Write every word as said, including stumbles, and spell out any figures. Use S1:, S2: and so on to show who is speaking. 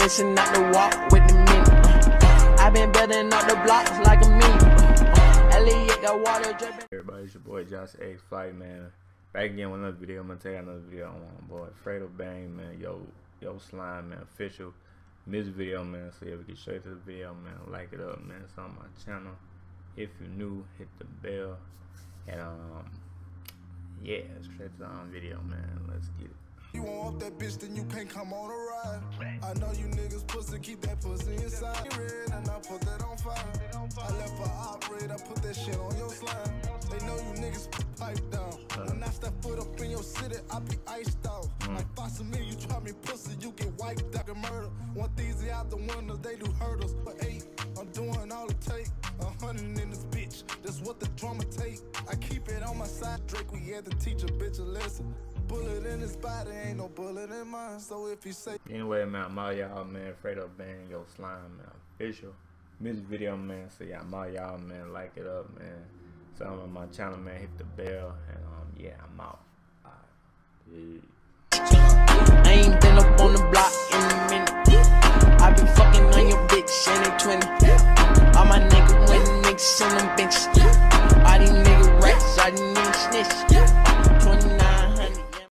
S1: missing out the walk with the minute. I been building up the blocks like a meme. Elliot, the water dripping.
S2: Everybody, it's your boy Josh X Flight, man. Back again with another video. I'm gonna take another video on my boy Fredo Bang, man. Yo, yo, slime, man. Official. Miss video, man. So yeah, we get straight to the video, man. Like it up, man. It's on my channel. If you're new, hit the bell. And um, yeah, straight to the um, video, man. Let's get it.
S3: You want that bitch, then you can't come on a ride. I know you niggas pussy, keep that pussy inside. Red and I put that on fire. I left for operate, I put that shit on your slime. They know you niggas put pipe down. When I step foot up in your city, I be iced out. Like Foster me, you try me pussy, you get wiped out and murder. One easy out the windows, they do hurdles. For eight, I'm doing all it take. A hundred in this bitch, that's what the drama take. I keep it on my side, Drake, we had to teach a bitch a lesson. Bullet in his body, ain't no bullet in mine. So if you say
S2: anyway, man, I'm all y'all, man. Fredo Bang, yo, slime, man. Official. Miss video, man. So yeah, I'm all y'all, man. Like it up, man. So I'm on my channel, man. Hit the bell, and um, yeah, I'm out. Alright.
S1: I ain't been up on the block in a minute. I been fucking on your bitch, and they twenty. All my niggas with niggas on them bitches.